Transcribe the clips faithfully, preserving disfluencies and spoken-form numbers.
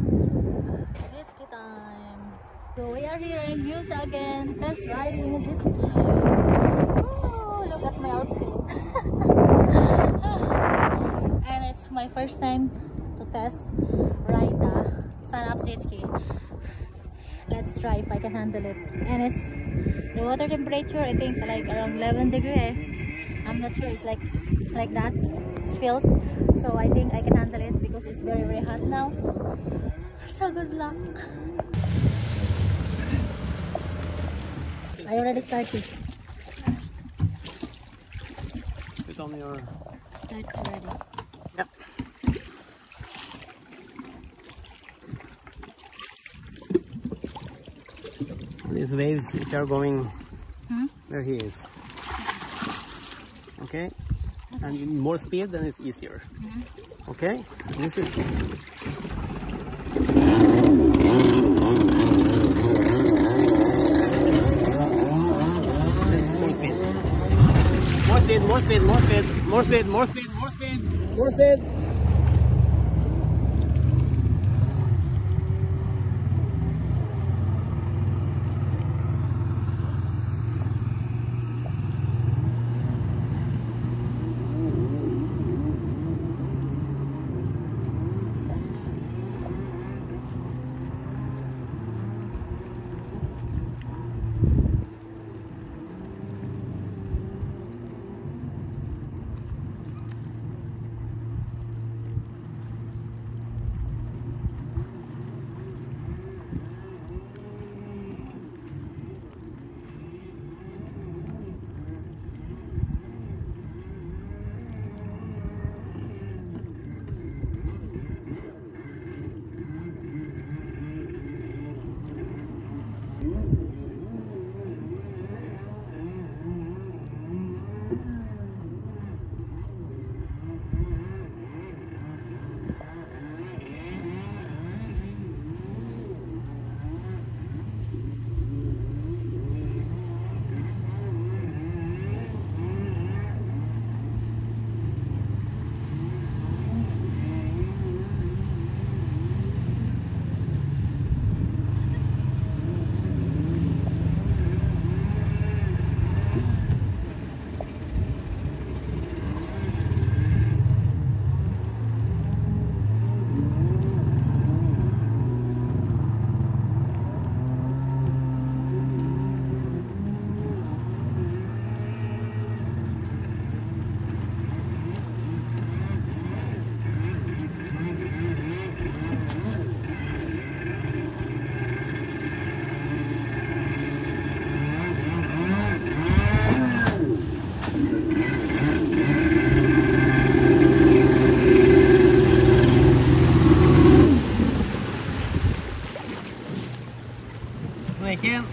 Jet ski time. So we are here in Musa again, test riding a jet ski. Oh, look at my outfit. And it's my first time to test ride the Sun-Up jet ski. Let's try if I can handle it. And it's the water temperature, I think it's like around eleven degrees. I'm not sure it's like like that. It feels. So I think I can handle it because it's very very hot now. So good luck. I already started. Put on your... Start already. Yep. These waves, if you are going Hmm? where he is. Okay? And in more speed, then it's easier. Mm-hmm. Okay? This is... More speed, more speed, more speed, more speed, more speed, more speed, more speed. Snake in.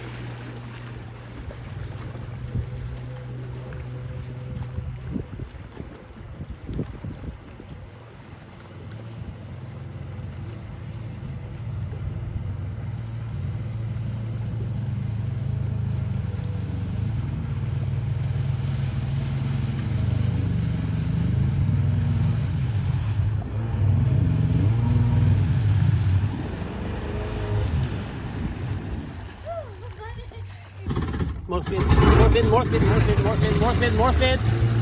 More speed, more speed, more speed, more speed, more speed, more speed, more speed.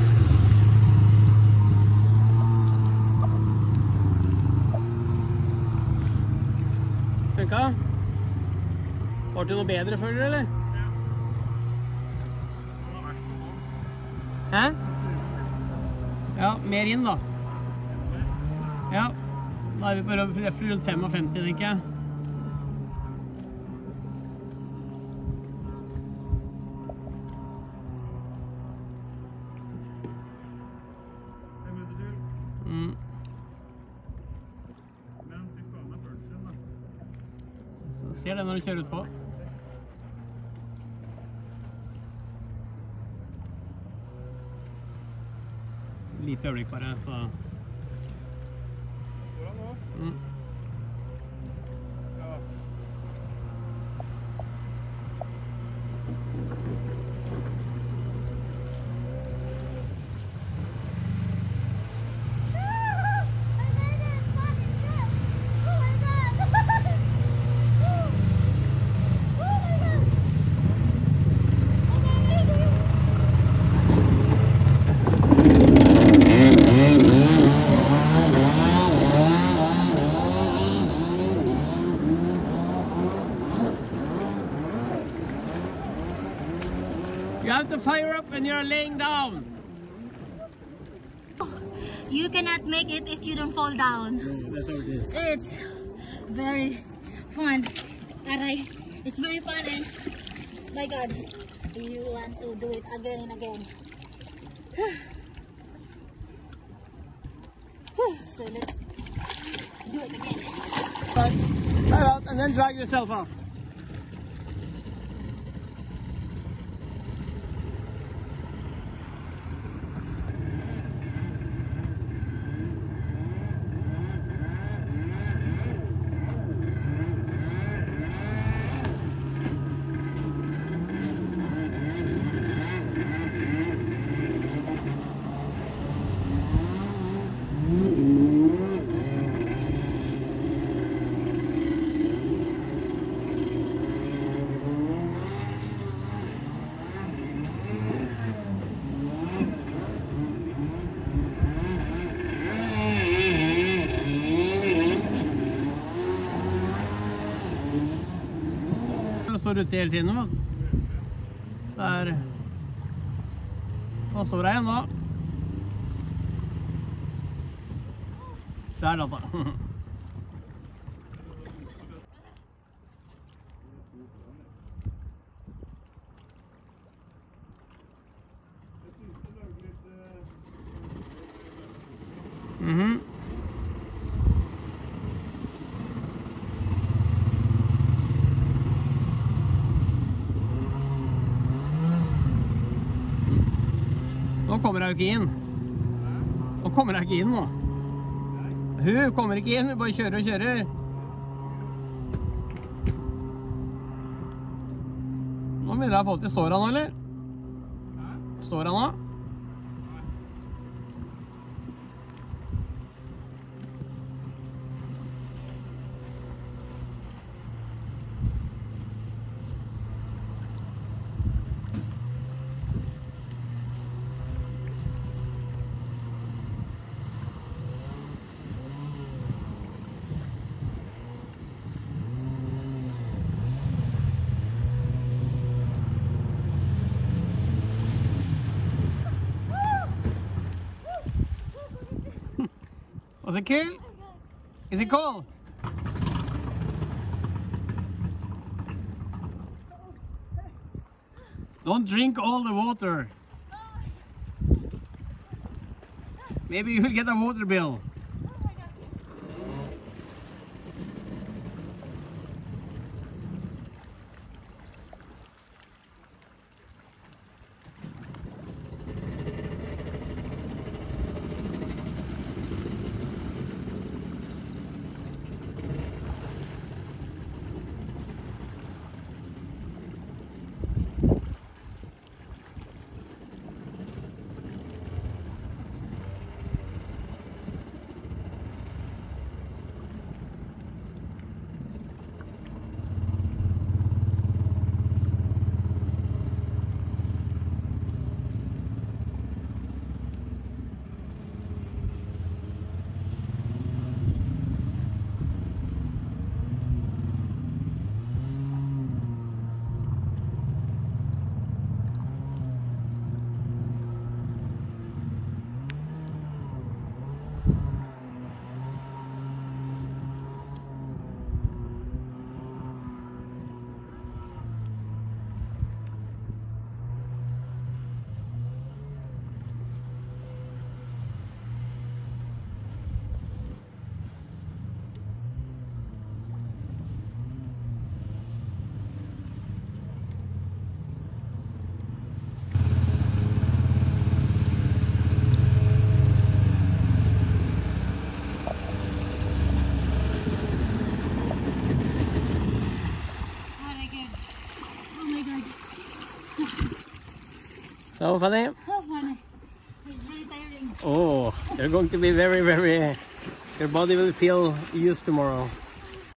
Funka? Var det noe bedre før dere, eller? Hæ? Ja, mer inn da. Ja, da er vi på rundt femtifem, tenker jeg. Mm. Så ser det når du kjører ut på. Lite øyeblikk bare, så... Mm. You have to fire up when you're laying down. You cannot make it if you don't fall down. No, that's how it is. It's very fun. Aray, it's very fun and my God, you want to do it again and again. So let's do it again. Right, fire out and then drag yourself up. Står ute hele tiden nå. Der. Hva står det igjen da? Der da da. Mhm. Nå kommer jeg jo ikke inn. Nå kommer jeg ikke inn nå. Hun kommer ikke inn, hun bare kjører og kjører. Nå begynner jeg å få til. Står han nå, eller? Står han nå? Was it cool? Is it cool? Don't drink all the water. Maybe you will get a water bill. So funny? So funny. It's very tiring. Oh, you're going to be very, very... Your body will feel used tomorrow.